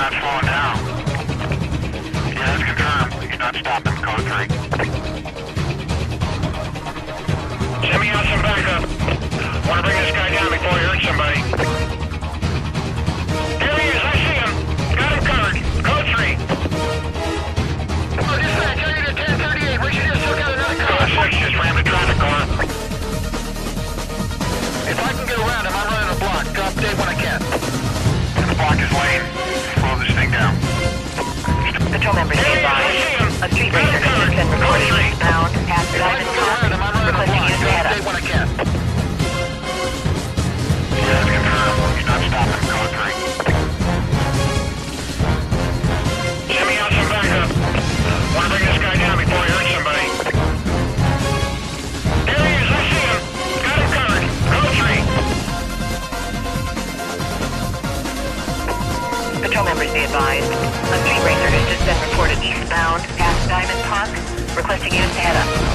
not slowing down. Yeah, that's confirmed. He's not stopping. Code 3. Send me out some backup. Want to bring this guy down before he hurts somebody. There he is. I see him. Got him covered. Code 3. Oh, dispatch. I need a 1038. We should just took out another car. Code 6 just rammed a traffic car. If I can get around him, I'm running a block. Drop Dave when I can. Block his lane. Slow this thing down. Patrol members be advised. A street racer has been reported eastbound past Diamond Park, requesting you to head up. When I can. Yeah, that's confirmed. He's not stopping. Code 3. Send me out some backup. Want to bring this guy down before he hurts somebody. There he is. I see him. Got him covered. Code 3. Patrol members be advised. A street racer has just been reported eastbound past Diamond Park, requesting you to head up.